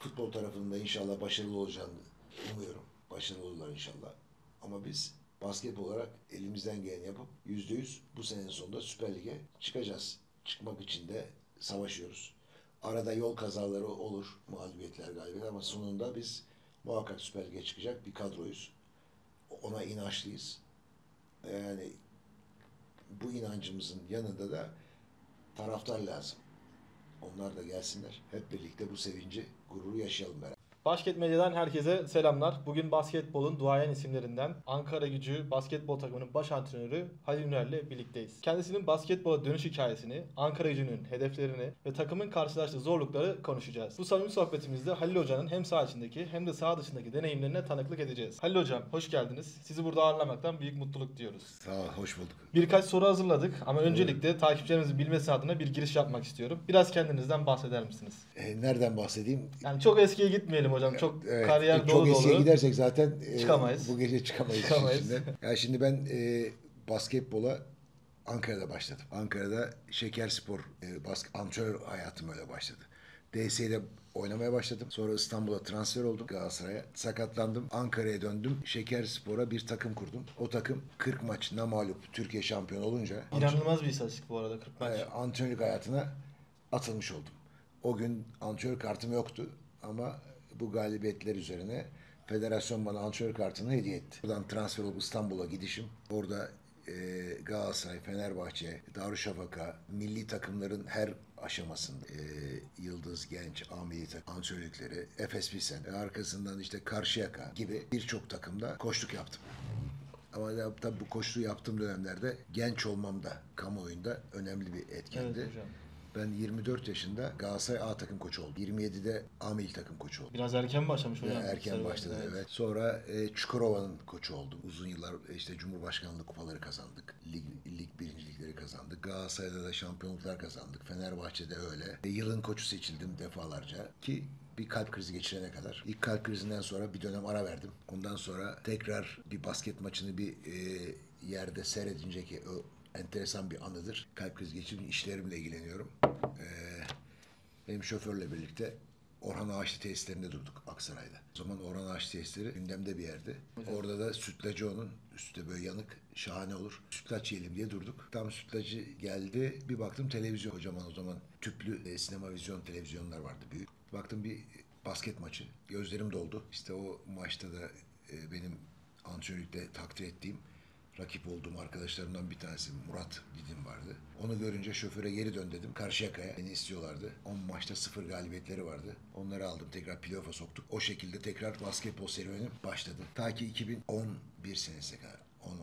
Futbol tarafında inşallah başarılı olacağını umuyorum. Başarılı olurlar inşallah. Ama biz basketbol olarak elimizden geleni yapıp %100 bu senenin sonunda Süper Lig'e çıkacağız. Çıkmak için de savaşıyoruz. Arada yol kazaları olur, mağlubiyetler, galibiyetler ama sonunda biz muhakkak Süper Lig'e çıkacak bir kadroyuz. Ona inançlıyız. Yani bu inancımızın yanında da taraftar lazım. Onlar da gelsinler. Hep birlikte bu sevinci, gururu yaşayalım beraber. Basket Medya'dan herkese selamlar. Bugün basketbolun duayen isimlerinden Ankaragücü basketbol takımının baş antrenörü Halil Üner'le birlikteyiz. Kendisinin basketbola dönüş hikayesini, Ankaragücü'nün hedeflerini ve takımın karşılaştığı zorlukları konuşacağız. Bu samimi sohbetimizde Halil Hoca'nın hem saha içindeki hem de saha dışındaki deneyimlerine tanıklık edeceğiz. Halil Hocam hoş geldiniz. Sizi burada ağırlamaktan büyük mutluluk diyoruz. Sağ ol, hoş bulduk. Birkaç soru hazırladık ama öncelikle takipçilerimizin bilmesi adına bir giriş yapmak istiyorum. Biraz kendinizden bahseder misiniz? Nereden bahsedeyim? Yani çok eskiye gitmeyelim hocam. Çok kariyer çok dolu eskiye dolu. gidersek zaten Çıkamayız. bu gece çıkamayız. Çıkamayız. Işin içinden. Ya şimdi ben basketbola Ankara'da başladım. Ankara'da Şekerspor antrenör hayatım öyle başladı. DS'de oynamaya başladım. Sonra İstanbul'a transfer oldum Galatasaray'a. Sakatlandım. Ankara'ya döndüm. Şekerspor'a bir takım kurdum. O takım 40 maç namağlup Türkiye şampiyonu olunca İnanılmaz bir istatistik bu arada 40 maç. antrenörlük hayatına atılmış oldum. O gün antrenör kartım yoktu ama bu galibiyetler üzerine federasyon bana antrenör kartını hediye etti. Buradan transfer olup İstanbul'a gidişim. Orada Galatasaray, Fenerbahçe, Darüşşafaka, milli takımların her aşamasında Yıldız Genç, A milli takım antrenörlükleri, Efes Pilsen, arkasından işte Karşıyaka gibi birçok takımda koçluk yaptım. Ama tabii bu koçluğu yaptığım dönemlerde genç olmam da kamuoyunda önemli bir etkendi. Evet hocam. Ben 24 yaşında Galatasaray A takım koçu oldum. 27'de A milli takım koçu oldum. Biraz erken başlamış hocam. Erken başladı evet. Sonra Çukurova'nın koçu oldum. Uzun yıllar işte Cumhurbaşkanlığı kupaları kazandık. Lig birincilikleri kazandık. Galatasaray'da da şampiyonluklar kazandık. Fenerbahçe'de öyle. Yılın koçu seçildim defalarca ki bir kalp krizi geçirene kadar. İlk kalp krizinden sonra bir dönem ara verdim. Ondan sonra tekrar bir basket maçını bir yerde seyredince ki o enteresan bir anıdır. Kalp krizi geçirdim, işlerimle ilgileniyorum. Benim şoförle birlikte Orhan Ağaçlı tesislerinde durduk Aksaray'da. O zaman Orhan Ağaçlı tesisleri gündemde bir yerdi. Orada da sütlacı onun. Üstte böyle yanık, şahane olur. Sütlaç yiyelim diye durduk. Tam sütlacı geldi. Bir baktım televizyon. Kocaman o zaman tüplü sinema vizyon televizyonlar vardı büyük. Baktım bir basket maçı. Gözlerim doldu. İşte o maçta da benim antrenörlükte takdir ettiğim rakip olduğum arkadaşlarımdan bir tanesi Murat Didim vardı. Onu görünce şoföre geri dön dedim. Karşıyaka'ya beni istiyorlardı. 10 maçta 0 galibiyetleri vardı. Onları aldım. Tekrar playoff'a soktuk. O şekilde tekrar basketbol serüvenim başladı. Ta ki 2011 senesine kadar.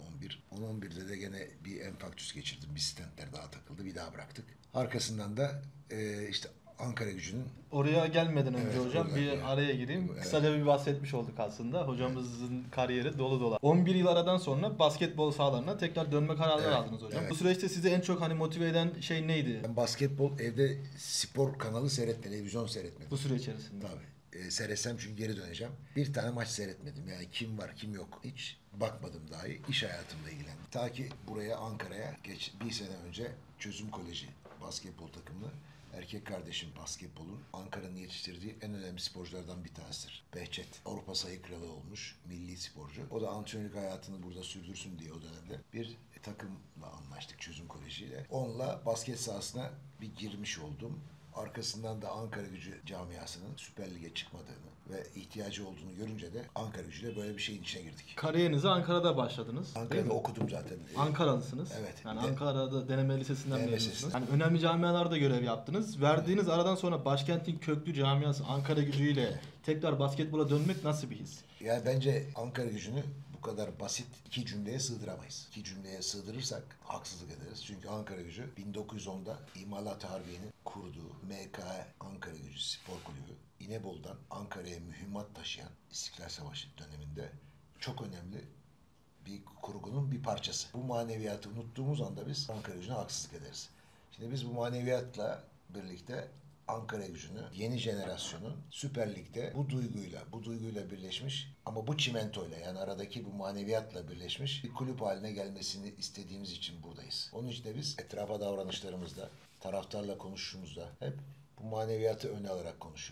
10-11'de de gene bir enfarktüs geçirdim. Bir stentler daha takıldı. Bir daha bıraktık. Arkasından da işte Ankaragücü'nün Oraya gelmeden önce Evet, hocam bir oradan araya gireyim. Evet. Kısaca bir bahsetmiş olduk aslında. Hocamızın kariyeri dolu dolu. 11 yıl aradan sonra basketbol sahalarına tekrar dönme kararları Evet, aldınız hocam. evet. Bu süreçte sizi en çok motive eden şey neydi ben basketbol evde spor kanalı televizyon seyretmedim. bu süre içerisinde? Tabii. Seyretsem çünkü geri döneceğim. Bir tane maç seyretmedim. Yani kim var kim yok hiç bakmadım dahi. İş hayatımla ilgilendim. Ta ki buraya Ankara'ya bir sene önce Çözüm Koleji basketbol takımını erkek kardeşim basketbolun Ankara'nın yetiştirdiği en önemli sporculardan bir tanesidir. Behçet. Avrupa sayı kralı olmuş milli sporcu. O da antrenörlük hayatını burada sürdürsün diye o dönemde bir takımla anlaştık Çözüm Koleji ile. Onunla basket sahasına bir girmiş oldum. Arkasından da Ankaragücü camiasının Süper Lig'e çıkmadığını ve ihtiyacı olduğunu görünce de Ankaragücü'yle böyle bir şeyin içine girdik. Kariyerinize Ankara'da başladınız. değil Ankara'da mi? okudum zaten. Ankaralısınız. Evet. Yani Bir de- Ankara'da deneme lisesinden Deneme mezunsunuz. lisesinden. Yani önemli camialarda görev yaptınız. Verdiğiniz aradan sonra başkentin köklü camiası Ankaragücü'yle tekrar basketbola dönmek nasıl bir his? Yani bence Ankaragücü'nü bu kadar basit iki cümleye sığdıramayız. İki cümleye sığdırırsak haksızlık ederiz. Çünkü Ankaragücü 1910'da İmalat Harbiye'nin kurduğu MK Ankaragücü Spor Kulübü İnebolu'dan Ankara'ya mühimmat taşıyan İstiklal Savaşı döneminde çok önemli bir kurgunun bir parçası. Bu maneviyatı unuttuğumuz anda biz Ankaragücü'ne haksızlık ederiz. Şimdi biz bu maneviyatla birlikte Ankaragücü'nü yeni jenerasyonun Süper Lig'de bu duyguyla birleşmiş ama bu çimentoyla yani aradaki bu maneviyatla birleşmiş bir kulüp haline gelmesini istediğimiz için buradayız. Onun için de biz etrafa davranışlarımızda, taraftarla konuşuşumuzda hep bu maneviyatı öne alarak konuşuyoruz.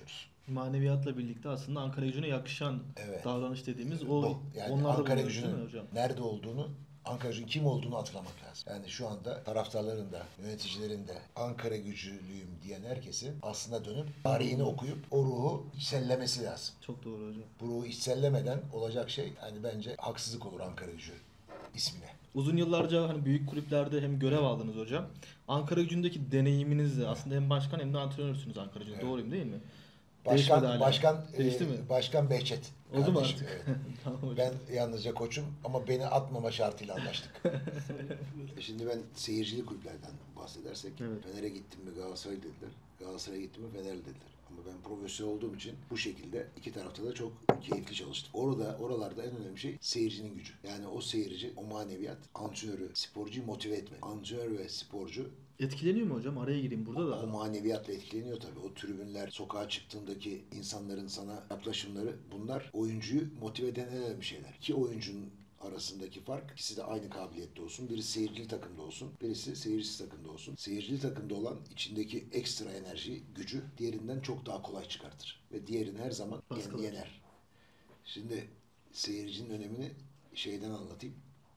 maneviyatla birlikte aslında Ankaragücü'ne yakışan Evet. davranış dediğimiz o Bu. Yani onlarda Ankara bulunuyoruz değil mi Gücü'nün hocam? nerede olduğunu, Ankara Gücü'nün kim olduğunu hatırlamak lazım. Yani şu anda taraftarların da, yöneticilerin de Ankara Gücülüyüm diyen herkesin aslında dönüp tarihini okuyup o ruhu içsellemesi lazım. Çok doğru hocam. Bu ruhu içsellemeden olacak şey hani bence haksızlık olur Ankara Gücü ismine. Uzun yıllarca hani büyük kulüplerde hem görev aldınız hocam. Ankaragücü'ndeki deneyiminizle aslında hem başkan hem de antrenörsünüz Ankaragücü'nde. Evet. Doğruyum değil mi? Değişmedi hala. Değişti mi? Başkan Behçet. Oldu mu kardeşim, artık? evet. Tamam hocam. Ben yalnızca koçum ama beni atmama şartıyla anlaştık. Şimdi ben seyircili kulüplerden bahsedersek Evet. Fener'e gittim mi Galatasaray dediler. Galatasaray'a gittim mi Fenerli dediler. Ama ben profesyonel olduğum için bu şekilde iki tarafta da çok keyifli çalıştım. Oralarda en önemli şey seyircinin gücü. Yani o seyirci, o maneviyat antrenörü, sporcuyu motive etme. Antrenör ve sporcu Etkileniyor mu hocam? Araya gireyim burada o da. maneviyatla etkileniyor tabii. O tribünler, sokağa çıktığındaki insanların sana yaklaşımları bunlar oyuncuyu motive eden en önemli şeyler. İki oyuncunun arasındaki fark ikisi de aynı kabiliyette olsun. Birisi seyircili takımda olsun, birisi seyircisiz takımda olsun. Seyircili takımda olan içindeki ekstra enerji, gücü diğerinden çok daha kolay çıkartır. Ve diğerini her zaman Baskılar. yener. Şimdi seyircinin önemini şeyden anlatayım.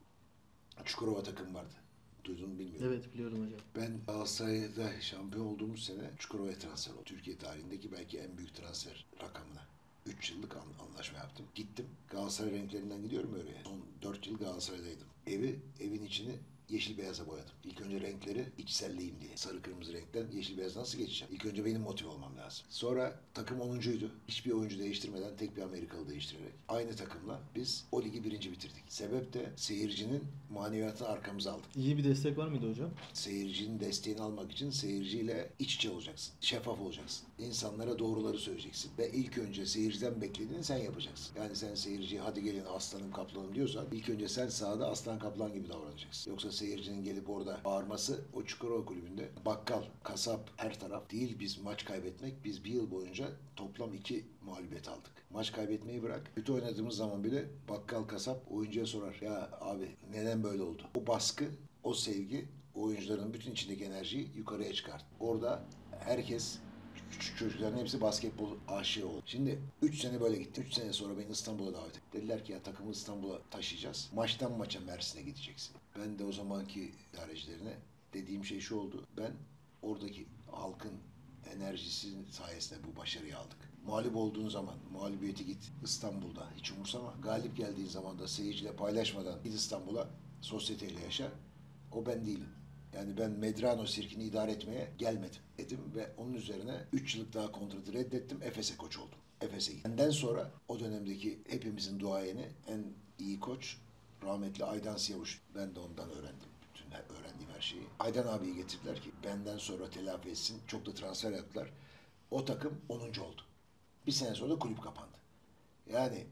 Çukurova takım vardı. Duydun mu bilmiyorum. Evet biliyorum hocam. Ben Galatasaray'da şampiyon olduğumuz sene Çukurova'ya transfer oldum. Türkiye tarihindeki belki en büyük transfer rakamına. 3 yıllık anlaşma yaptım. Gittim. Galatasaray renklerinden gidiyorum oraya. Son 4 yıl Galatasaray'daydım. Evin içini yeşil beyaza boyadım. İlk önce renkleri içselleyeyim diye. Sarı kırmızı renkten yeşil beyaz nasıl geçeceğim? İlk önce benim motive olmam lazım. Sonra takım 10'uncuydu. Hiçbir oyuncu değiştirmeden tek bir Amerikalı değiştirerek. Aynı takımla biz o ligi birinci bitirdik. Sebep de seyircinin maneviyatını arkamıza aldık. İyi bir destek var mıydı hocam? Seyircinin desteğini almak için seyirciyle iç içe olacaksın. Şeffaf olacaksın. İnsanlara doğruları söyleyeceksin. Ve ilk önce seyirciden beklediğini sen yapacaksın. Yani sen seyirciye hadi gelin aslanım kaplanım diyorsan ilk önce sen sahada aslan kaplan gibi davranacaksın. Yoksa seyircinin gelip orada bağırması o Çukurova kulübünde bakkal, kasap her taraf değil biz maç kaybetmek. Biz bir yıl boyunca toplam 2 mağlubiyet aldık. Maç kaybetmeyi bırak. Kötü oynadığımız zaman bile bakkal, kasap oyuncuya sorar. Ya abi neden böyle oldu? O baskı, o sevgi oyuncuların bütün içindeki enerjiyi yukarıya çıkart. Orada herkes küçük çocukların hepsi basketbol aşığı oldu. Şimdi 3 sene böyle gitti. 3 sene sonra beni İstanbul'a davet etti. Dediler ki ya takımı İstanbul'a taşıyacağız. Maçtan maça Mersin'e gideceksin. Ben de o zamanki idarecilerine dediğim şey şu oldu. Ben oradaki halkın enerjisinin sayesinde bu başarıyı aldık. Mağlup olduğun zaman mağlubiyeti git İstanbul'da hiç umursama. Galip geldiğin zaman da seyirciyle paylaşmadan git İstanbul'a sosyeteyle yaşa. O ben değilim. Yani ben Medrano sirkini idare etmeye gelmedim dedim ve onun üzerine 3 yıllık daha kontratı reddettim. Efes'e koç oldum. Efes'e gittim. Benden sonra o dönemdeki hepimizin duayeni en iyi koç rahmetli Aydan Siyavuş. Ben de ondan öğrendim. Bütün öğrendiğim her şeyi. Aydan abiyi getirdiler ki benden sonra telafi etsin. Çok da transfer yaptılar. O takım 10. oldu. Bir sene sonra da kulüp kapandı. Yani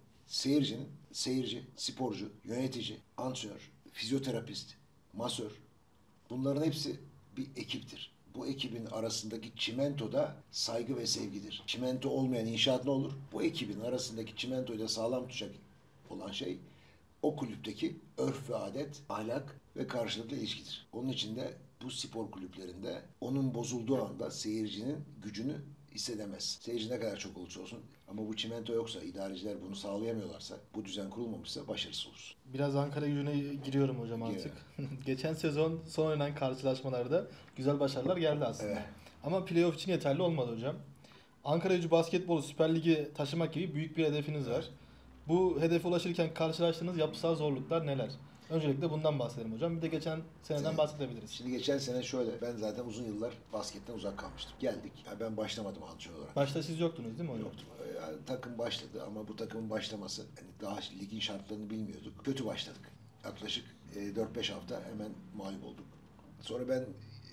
seyirci, sporcu, yönetici, antrenör, fizyoterapist, masör bunların hepsi bir ekiptir. Bu ekibin arasındaki çimento da saygı ve sevgidir. Çimento olmayan inşaat ne olur? Bu ekibin arasındaki çimentoyla sağlam tutacak olan şey o kulüpteki örf ve adet, ahlak ve karşılıklı ilişkidir. Onun için de bu spor kulüplerinde onun bozulduğu anda seyircinin gücünü hissedemez. Seyirci ne kadar çok olursa olsun ama bu çimento yoksa, idareciler bunu sağlayamıyorlarsa, bu düzen kurulmamışsa başarısız olursun. Biraz Ankaragücü'ne giriyorum hocam artık. Geçen sezon son oynanan karşılaşmalarda güzel başarılar geldi aslında. Evet. Ama playoff için yeterli olmadı hocam. Ankaragücü basketbolu Süper Lig'e taşımak gibi büyük bir hedefiniz var. Bu hedefe ulaşırken karşılaştığınız yapısal zorluklar neler? Öncelikle bundan bahsedelim hocam. Bir de geçen seneden Evet. bahsedebiliriz. Şimdi geçen sene şöyle, ben zaten uzun yıllar basketten uzak kalmıştım. Geldik, yani ben başlamadım antrenör olarak. Başta siz yoktunuz değil mi hocam? Yoktum. Yani takım başladı ama bu takımın başlaması, yani daha ligin şartlarını bilmiyorduk. Kötü başladık. Yaklaşık 4-5 hafta hemen mağlup olduk. Sonra ben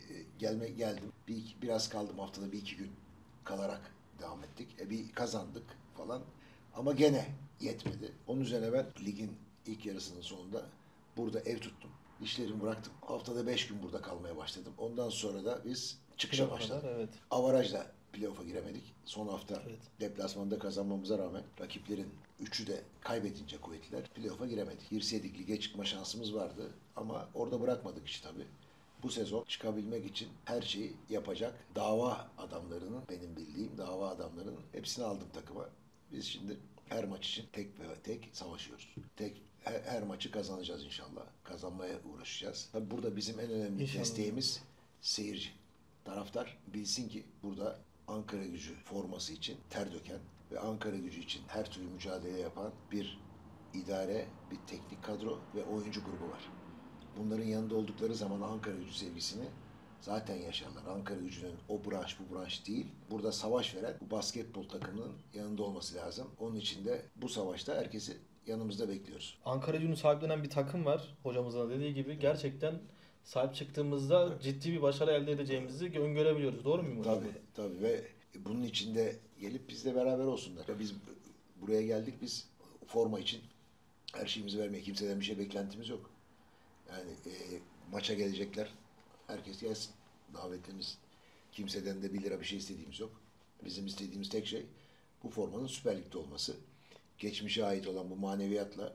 geldim. Biraz kaldım haftada bir iki gün kalarak devam ettik. Bir kazandık falan. Ama gene yetmedi. Onun üzerine ben ligin ilk yarısının sonunda burada ev tuttum. İşlerimi bıraktım. Haftada 5 gün burada kalmaya başladım. Ondan sonra da biz çıkışa Playoff'a başladık. kadar, evet. Avarajla playoff'a giremedik. Son hafta Evet. deplasmanda kazanmamıza rağmen rakiplerin üçü de kaybedince kuvvetliler. Playoff'a giremedik. Girseydik lige çıkma şansımız vardı. Ama orada bırakmadık işi tabii. Bu sezon çıkabilmek için her şeyi yapacak dava adamlarının, benim bildiğim dava adamlarının hepsini aldım takıma. Biz şimdi her maç için tek ve tek savaşıyoruz. Her maçı kazanacağız inşallah. Kazanmaya uğraşacağız. Tabii burada bizim en önemli İnşallah. desteğimiz seyirci. Taraftar bilsin ki burada Ankara Gücü forması için ter döken ve Ankara Gücü için her türlü mücadele yapan bir idare, bir teknik kadro ve oyuncu grubu var. Bunların yanında oldukları zaman Ankara Gücü sevgisini zaten yaşarlar. Ankara Gücü'nün o branş bu branş değil. Burada savaş veren bu basketbol takımının yanında olması lazım. Onun için de bu savaşta herkesi yanımızda bekliyoruz. Ankara Gücü'nü sahiplenen bir takım var. Hocamızın da dediği gibi gerçekten sahip çıktığımızda ciddi bir başarı elde edeceğimizi öngörebiliyoruz. Doğru muyum hocam? Tabii ve bunun içinde gelip bizle beraber olsunlar. Biz buraya geldik, biz forma için her şeyimizi vermeye, kimseden bir şey beklentimiz yok. Yani maça gelecekler, herkes gelsin. Davetlimiz, kimseden de 1 lira bir şey istediğimiz yok. Bizim istediğimiz tek şey bu formanın Süper Lig'de olması. Geçmişe ait olan bu maneviyatla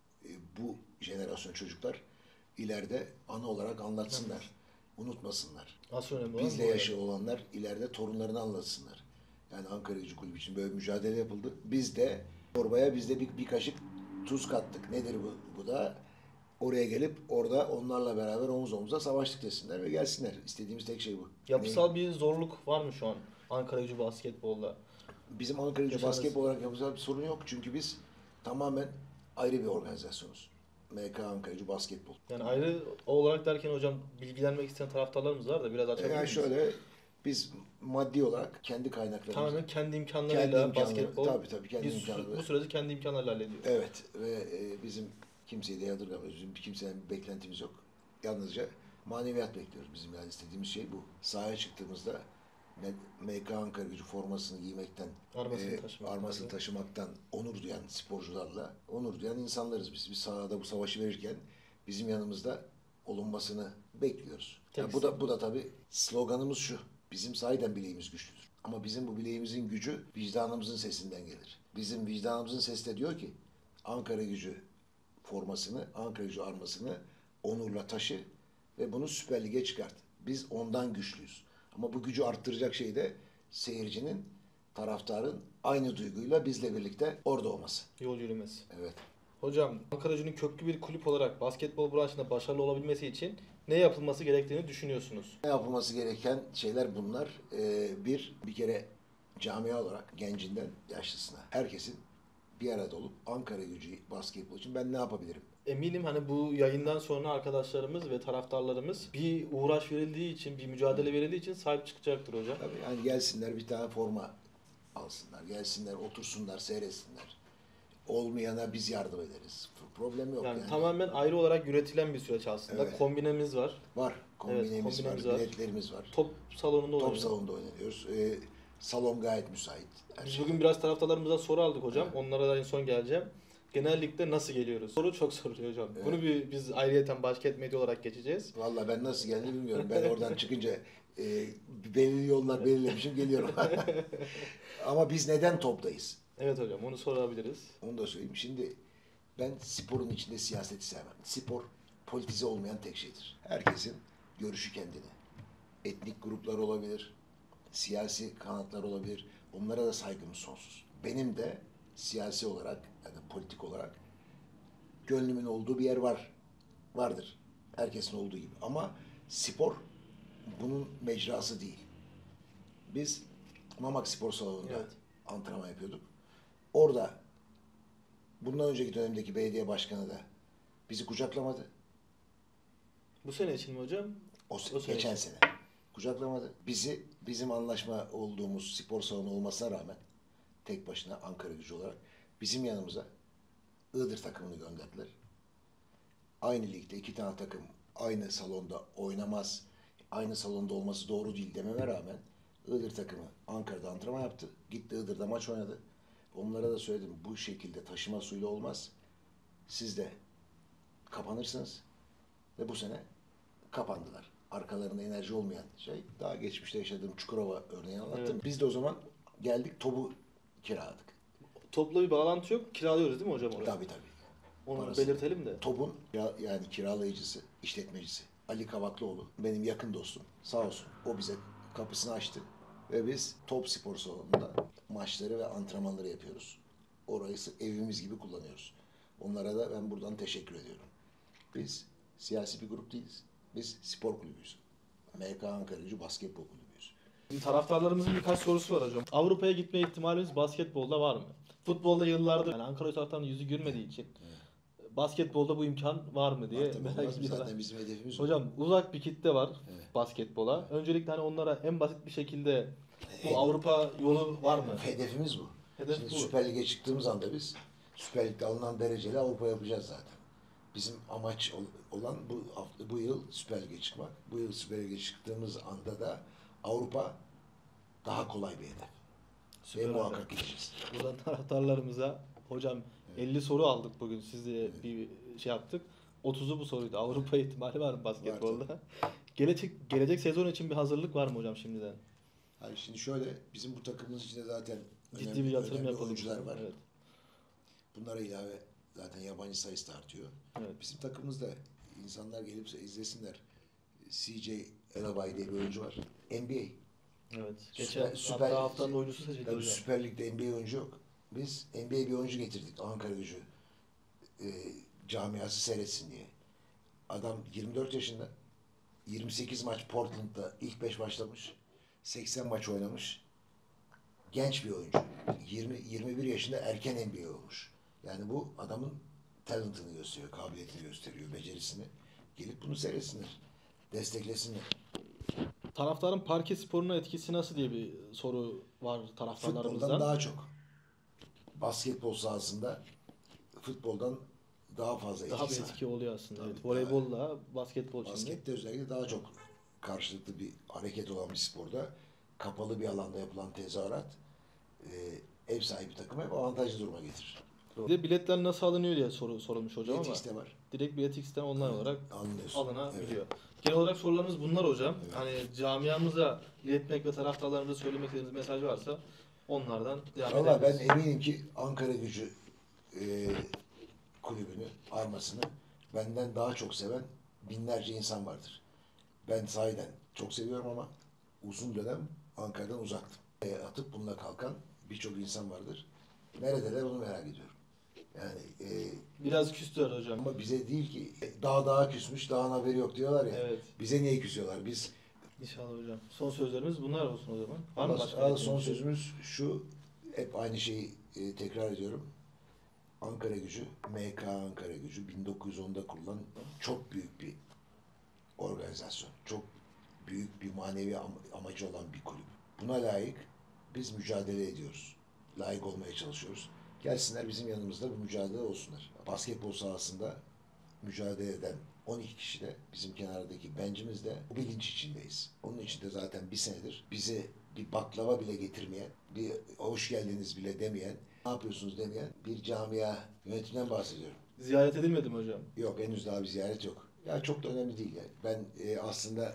bu jenerasyon çocuklar ileride ana olarak anlatsınlar. Unutmasınlar. Asıl önemli olan Bizle bu yaşlı olanlar ileride torunlarını anlatsınlar. Yani Ankara Gücü Kulübü için böyle bir mücadele yapıldı. Biz de çorbaya bir kaşık tuz kattık. Nedir bu? Bu da oraya gelip orada onlarla beraber omuz omuza savaştık desinler ve gelsinler. İstediğimiz tek şey bu. Yapısal bir zorluk var mı şu an Ankara Gücü basketbolda? Bizim Ankara Gücü basketbol olarak yapısal bir sorun yok. Çünkü biz tamamen ayrı bir organizasyonuz. MK Ankara Gücü basketbol. Yani ayrı olarak derken hocam bilgilenmek isteyen taraftarlarımız var da biraz açabilir Yani miyiz? şöyle biz maddi olarak kendi kaynaklarımızla Tamamen kendi imkanlarıyla basketbol. tabii kendi imkanları. Bu süreci kendi imkanlarıyla hallediyor. Evet ve bizim kimseyi de yadırgamıyoruz. Bizim kimseden bir beklentimiz yok. Yalnızca maneviyat bekliyoruz. Bizim yani istediğimiz şey bu. Sahaya çıktığımızda MK Ankara Gücü formasını giymekten, armasını taşımaktan onur duyan sporcularla, onur duyan insanlarız biz. Biz sahada bu savaşı verirken bizim yanımızda olunmasını bekliyoruz. Yani bu da tabii sloganımız şu. Bizim sahiden bileğimiz güçlüdür. Ama bizim bu bileğimizin gücü vicdanımızın sesinden gelir. Bizim vicdanımızın sesi de diyor ki Ankara Gücü formasını, Ankara Gücü armasını onurla taşı ve bunu Süper Lig'e çıkart. Biz ondan güçlüyüz. Ama bu gücü arttıracak şey de seyircinin, taraftarın aynı duyguyla bizle birlikte orada olması. Yol yürümesi. Evet. Hocam Ankara Gücü'nün köklü bir kulüp olarak basketbol branşında başarılı olabilmesi için ne yapılması gerektiğini düşünüyorsunuz? Ne yapılması gereken şeyler bunlar. Bir kere camia olarak gencinden yaşlısına herkesin bir arada olup Ankara Gücü basketbol için ben ne yapabilirim? Eminim hani bu yayından sonra arkadaşlarımız ve taraftarlarımız bir uğraş verildiği için, bir mücadele verildiği için sahip çıkacaktır hocam. Tabii yani gelsinler bir tane forma alsınlar. Gelsinler otursunlar, seyretsinler. Olmayana biz yardım ederiz. Problem yok Yani yani. tamamen ayrı olarak üretilen bir süreç aslında. Evet. Kombinemiz var. Var. Kombinemiz kombinemiz var, var. biletlerimiz var. Top salonunda Top oynuyoruz. salonunda oynanıyoruz. Salon gayet müsait. Her Biz şey. bugün biraz taraftarlarımıza soru aldık hocam. Onlara da en son geleceğim. Genellikle nasıl geliyoruz? Soru çok soruluyor hocam. Evet. Bunu biz ayrıyeten Basket Medya olarak geçeceğiz. Vallahi ben nasıl geldi bilmiyorum. Ben oradan çıkınca belirli yollar belirlemişim geliyorum. Ama biz neden toptayız? Evet hocam onu sorabiliriz. Onu da söyleyeyim. Şimdi ben sporun içinde siyaseti sevmem. Spor politize olmayan tek şeydir. Herkesin görüşü kendine. Etnik gruplar olabilir, siyasi kanatlar olabilir. Onlara da saygımız sonsuz. Benim de siyasi olarak yani politik olarak gönlümün olduğu bir yer vardır. Herkesin olduğu gibi. Ama spor bunun mecrası değil. Biz Mamak Spor Salonu'nda Evet. antrenman yapıyorduk. Orada bundan önceki dönemdeki belediye başkanı da bizi kucaklamadı. Bu sene için mi hocam? sene Geçen için. sene kucaklamadı. Bizim anlaşma olduğumuz spor salonu olmasına rağmen tek başına Ankara Gücü olarak bizim yanımıza Iğdır takımını gönderdiler. Aynı ligde 2 tane takım aynı salonda oynamaz. Aynı salonda olması doğru değil dememe rağmen Iğdır takımı Ankara'da antrenman yaptı. Gitti Iğdır'da maç oynadı. Onlara da söyledim bu şekilde taşıma suyla olmaz. Siz de kapanırsınız. Ve bu sene kapandılar. Arkalarında enerji olmayan şey. Daha geçmişte yaşadığım Çukurova örneğini anlattım. Evet. Biz de o zaman geldik TOB'u kiraladık. Topla bir bağlantı yok. Kiralıyoruz değil mi hocam orayı? Tabii. Onu Parası. belirtelim de. TOB'un yani kiralayıcısı, işletmecisi. Ali Kavaklıoğlu benim yakın dostum. Sağ olsun. O bize kapısını açtı. Ve biz Top Spor Salonu'nda maçları ve antrenmanları yapıyoruz. Orayı evimiz gibi kullanıyoruz. Onlara da ben buradan teşekkür ediyorum. Biz siyasi bir grup değiliz. Biz spor kulübüyüz. MK Ankaragücü Basketbol Kulübüyüz. Taraftarlarımızın birkaç sorusu var hocam. Avrupa'ya gitme ihtimalimiz basketbolda var mı? Futbolda yıllardır yani Ankara taraftarının yüzü gülmediği için basketbolda bu imkan var mı diye Tabii merak olmaz mı? ediyorlar. Zaten bizim hedefimiz o. Hocam uzak bir kitle var Evet. basketbola. Öncelikle hani onlara en basit bir şekilde bu Avrupa yolu var mı? Hedefimiz bu. Hedef Şimdi bu. Süper Lig'e çıktığımız anda biz Süper Lig'de alınan dereceyle Avrupa yapacağız zaten. Bizim amaç olan bu yıl Süper Lig'e çıkmak. Bu yıl Süper Lig'e çıktığımız anda da Avrupa daha kolay bir hedef. Süper Ve hocam. muhakkak gideceğiz. Buradan taraftarlarımıza hocam 50 soru aldık bugün. Sizle bir şey yaptık. 30'u bu soruydu. Avrupa ihtimali var mı basketbolda? Gelecek sezon için bir hazırlık var mı hocam şimdiden? Yani şimdi şöyle, bizim bu takımımız içinde zaten Ciddi bir yatırım önemli yapalım. oyuncular var. Evet. Bunlara ilave zaten yabancı sayısı da artıyor. Evet. Bizim takımımızda insanlar gelip izlesinler. CJ Elabay diye bir oyuncu var. NBA. Evet. Geçen Süper- hatta haftanın oyuncusu seçildi Tabii hocam. Süper Lig'de NBA oyuncu yok. Biz NBA bir oyuncu getirdik Ankaragücü camiası seyretsin diye. Adam 24 yaşında. 28 maç Portland'da ilk 5 başlamış. 80 maç oynamış. Genç bir oyuncu. 21 yaşında erken NBA olmuş. Yani bu adamın talentını gösteriyor, kabiliyetini gösteriyor, becerisini. Gelip bunu seyretsinler. Desteklesinler. Taraftarın parke sporuna etkisi nasıl diye bir soru var taraftarlarımızdan. Futboldan daha çok. Basketbol sahasında futboldan daha fazla Daha bir etkisi var. etki oluyor aslında. Tabii, Evet. Voleybolla basketbol şimdi. Baskette özellikle daha çok karşılıklı bir hareket olan bir sporda kapalı bir alanda yapılan tezahürat ev sahibi takımı hep avantajlı duruma getirir. Bir de biletler nasıl alınıyor diye sorulmuş hocam ama Biletix'te var. direkt Biletix'ten online olarak Alınıyorsun. alınabiliyor. Genel olarak sorularımız bunlar hocam. Evet. Hani camiamıza iletmek ve taraftarlarımıza söylemek istediğiniz mesaj varsa onlardan devam Valla ben edebiliriz. eminim ki Ankaragücü kulübünü, armasını benden daha çok seven binlerce insan vardır. Ben sahiden çok seviyorum ama uzun dönem Ankara'dan uzaktım. Atıp bununla kalkan birçok insan vardır. Neredeler onu merak ediyorum. Yani Biraz küstüler hocam. ama bize değil ki daha küsmüş, dağın haberi yok diyorlar ya. Evet. Bize niye küsüyorlar? Biz İnşallah hocam. Son sözlerimiz bunlar olsun o zaman. Var mı başka son ekleyeceğiniz şey? sözümüz şu, hep aynı şeyi tekrar ediyorum. Ankaragücü, MK Ankaragücü 1910'da kurulan çok büyük bir organizasyon. Çok büyük bir manevi amacı olan bir kulüp. Buna layık biz mücadele ediyoruz. Layık olmaya çalışıyoruz. Gelsinler bizim yanımızda bu mücadele olsunlar. Basketbol sahasında mücadele eden 12 kişi de bizim kenardaki bencimiz de bu bilinç içindeyiz. Onun için de zaten bir senedir bize bir baklava bile getirmeyen, bir hoş geldiniz bile demeyen, ne yapıyorsunuz demeyen bir camia yönetiminden bahsediyorum. Ziyaret edilmedi mi hocam? Yok, henüz daha bir ziyaret yok. Ya çok da önemli değil yani. Ben aslında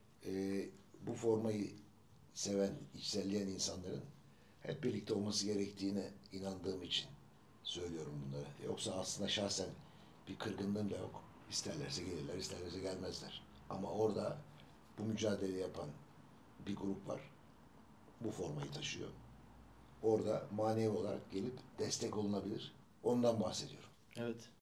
bu formayı seven, içselleyen insanların hep birlikte olması gerektiğine inandığım için söylüyorum bunları. Yoksa aslında şahsen bir kırgınlığım da yok. İsterlerse gelirler, isterlerse gelmezler. Ama orada bu mücadele yapan bir grup var. Bu formayı taşıyor. Orada manevi olarak gelip destek olunabilir. Ondan bahsediyorum. Evet.